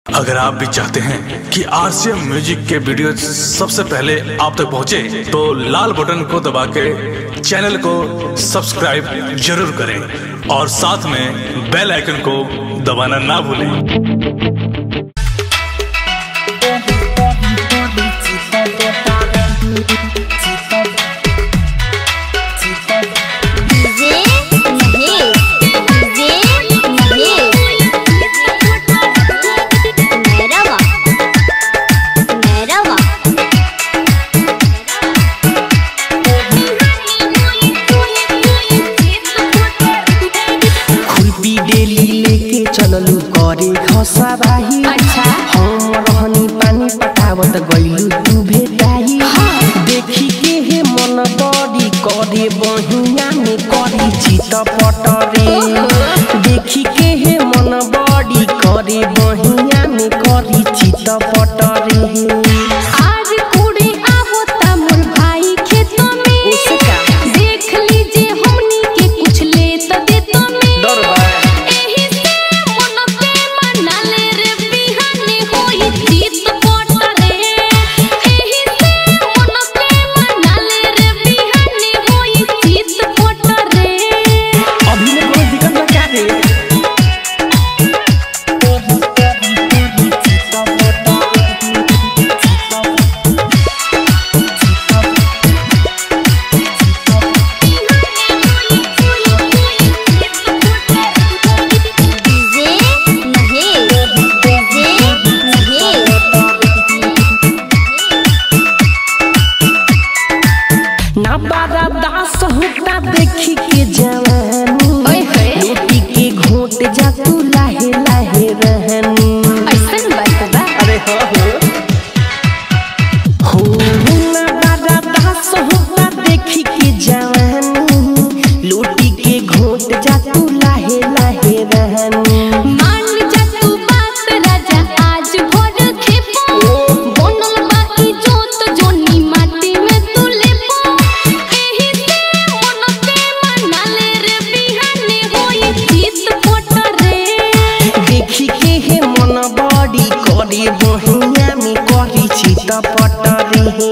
अगर आप भी चाहते हैं कि आरसीएम म्यूजिक के वीडियो सबसे पहले आप तक पहुंचे, तो लाल बटन को दबा के चैनल को सब्सक्राइब जरूर करें और साथ में बेल आइकन को दबाना ना भूलें। चललू करे खसाबाही। अच्छा हम रहनी पानी पटावत गइलू तू भेटाई। देखी के हे मन बड़ी करे बहिया में करी चित पटरे। देखी के हे मन बड़ी करे बहिया में करी चित पटरे। देखी के जवानी रोटी के घोट जा तू लाहे लाहे रहनी। ऐसन बात बा। अरे हो ना बारा दास होता देखी के जवानी रोटी के घोट जा तू लाहे लाहे रहनी। मान जा तू बात राजा आज भोर खेपो बनल बाकी जोत जोनी माटी में तू लेपो। देखी के हे मन बड़ी करे बहिया में करी चित पटरे।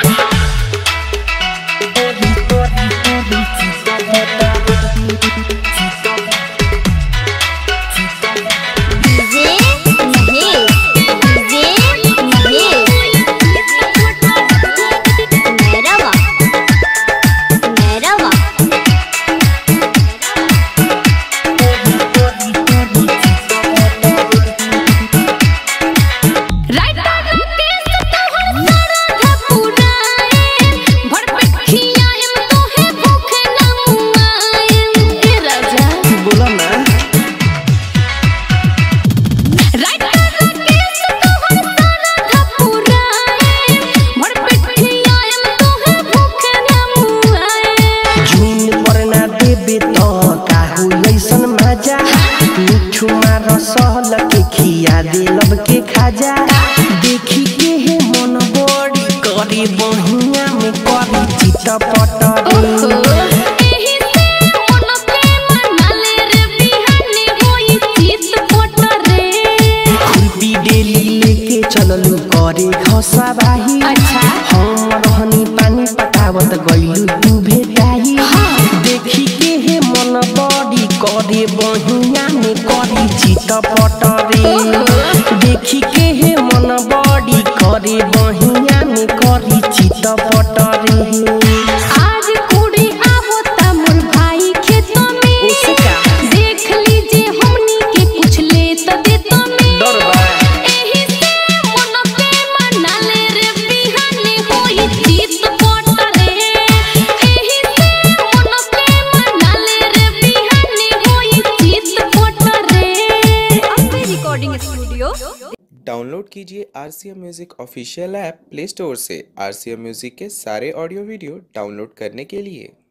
सहल के खिया दिलब के खाजा। देखी के हे मन बड़ी करे बहिया में करी चित पटरे। खुरपी डेली लेके चललू करे खसाबाही। अच्छा हम रहनी पानी पटावत गइलू तू भेटाई। देखी के हे मन बड़ी करे बहिया में करी चित पटरे। देखी के हे मन बड़ी करे बहिया में करी चित पटरे। आज कुड़ी आवता मोर भाई खेत में। देख लीजिए हमनी के कुछ ले त देत में। डर बा एही से मन पे मना ले रे बिहाने होई चित पटरे। एही से मन पे मना ले रे बिहाने होई चित पटरे। अपने रिकॉर्डिंग स्टूडियो डाउनलोड कीजिए RCM music official app play store से। आरसीएम म्यूजिक के सारे ऑडियो वीडियो डाउनलोड करने के लिए